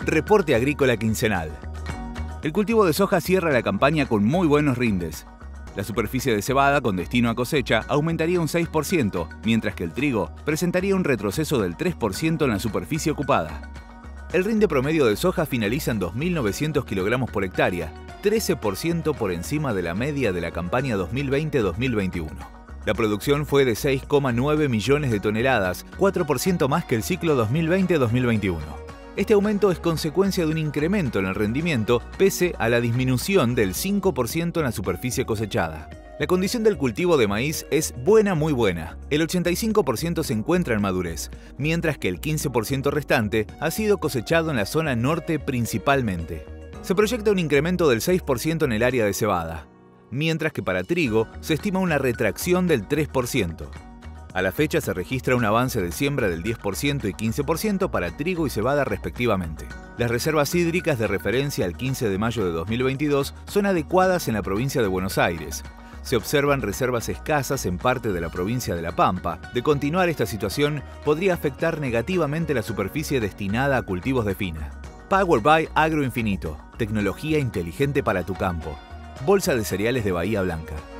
Reporte agrícola quincenal. El cultivo de soja cierra la campaña con muy buenos rindes. La superficie de cebada con destino a cosecha aumentaría un 6%, mientras que el trigo presentaría un retroceso del 3% en la superficie ocupada. El rinde promedio de soja finaliza en 2.900 kilogramos por hectárea, 13% por encima de la media de la campaña 2020-2021. La producción fue de 6,9 millones de toneladas, 4% más que el ciclo 2020-2021. Este aumento es consecuencia de un incremento en el rendimiento pese a la disminución del 5% en la superficie cosechada. La condición del cultivo de maíz es buena, muy buena. El 85% se encuentra en madurez, mientras que el 15% restante ha sido cosechado en la zona norte principalmente. Se proyecta un incremento del 6% en el área de cebada, mientras que para trigo se estima una retracción del 3%. A la fecha se registra un avance de siembra del 10% y 15% para trigo y cebada respectivamente. Las reservas hídricas de referencia al 15 de mayo de 2022 son adecuadas en la provincia de Buenos Aires. Se observan reservas escasas en parte de la provincia de La Pampa. De continuar esta situación, podría afectar negativamente la superficie destinada a cultivos de fina. Powered by Agroinfinito, tecnología inteligente para tu campo. Bolsa de cereales de Bahía Blanca.